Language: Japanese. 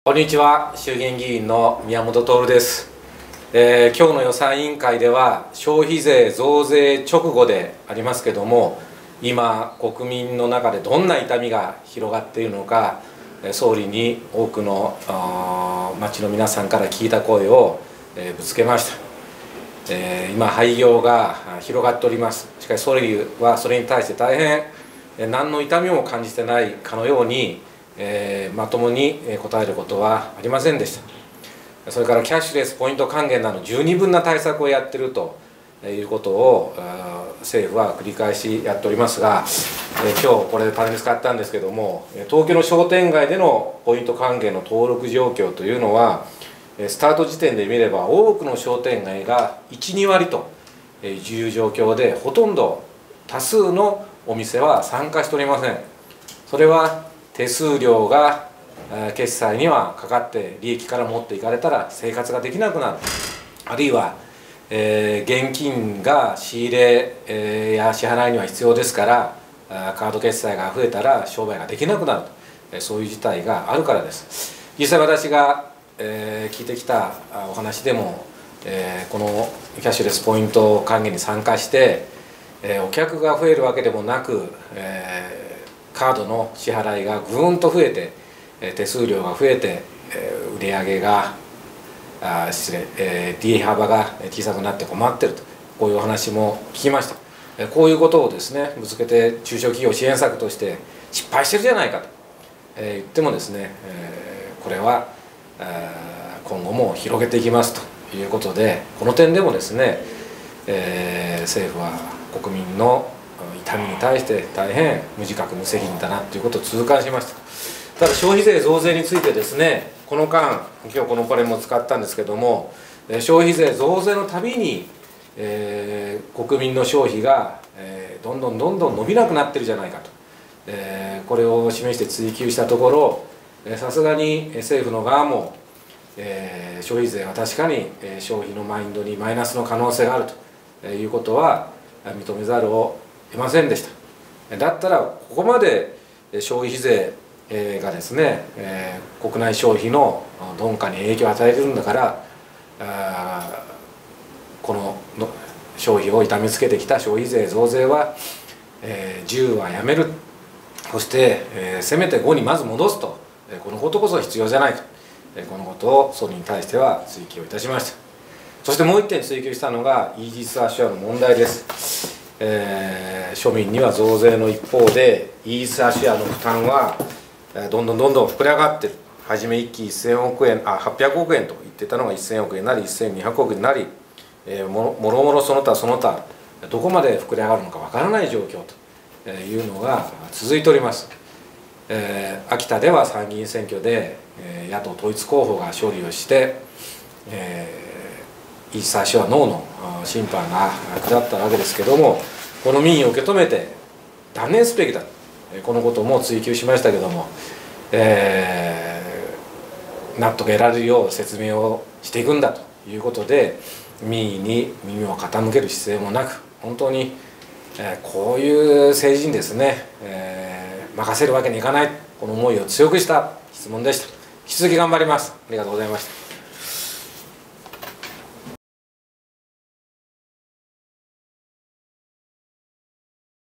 こんにちは、衆議院議員の宮本徹です。今日の予算委員会では消費税増税直後でありますけども、今国民の中でどんな痛みが広がっているのか、総理に多くの町の皆さんから聞いた声をぶつけました。今廃業が広がっております。しかし総理はそれに対して大変何の痛みも感じてないかのようにまともに答えることはありませんでした。それからキャッシュレスポイント還元など十二分な対策をやっているということを政府は繰り返しやっておりますが、今日これでパネル使ったんですけども、東京の商店街でのポイント還元の登録状況というのはスタート時点で見れば多くの商店街が 1,2 割という状況で、ほとんど多数のお店は参加しておりません。それは手数料が決済にはかかって利益から持っていかれたら生活ができなくなる、あるいは現金が仕入れや支払いには必要ですからカード決済が増えたら商売ができなくなる、そういう事態があるからです。実際私が聞いてきたお話でもこのキャッシュレスポイント還元に参加してお客が増えるわけでもなくカードの支払いがぐーんと増えて手数料が増えて売り上げが利益幅が小さくなって困っていると、こういうお話も聞きました。こういうことをですねぶつけて中小企業支援策として失敗してるじゃないかと言ってもですね、これは今後も広げていきますということで、この点でもですね政府は国民の痛みに対して大変無自覚無責任だなということを痛感しました。ただ消費税増税についてですね、この間今日このパネルも使ったんですけども、消費税増税のたびに、国民の消費が、どんどん伸びなくなってるじゃないかと、これを示して追及したところ、さすがに政府の側も、消費税は確かに消費のマインドにマイナスの可能性があるということは認めざるを得ませんでした。だったらここまで消費税がですね、国内消費の鈍化に影響を与えているんだから、この消費を痛めつけてきた消費税増税は、10はやめる、そして、せめて5にまず戻すと、このことこそ必要じゃないか、このことを総理に対しては追及いたしました。そしてもう一点追及したのがイージス・アショアの問題です。庶民には増税の一方でイージス・アショアの負担はどんどん膨れ上がっている。初め1期1000億円800億円と言ってたのが1000億円になり1200億円になり、もろもろその他どこまで膨れ上がるのかわからない状況というのが続いております。秋田では参議院選挙で野党統一候補が勝利をしてイージス・アショアノーの審判が下ったわけですけども、この民意を受け止めて断念すべきだ、このことも追及しましたけども、納得得られるよう説明をしていくんだということで民意に耳を傾ける姿勢もなく、本当にこういう政治にですね任せるわけにいかない、この思いを強くした質問でした。引き続き頑張ります。ありがとうございました。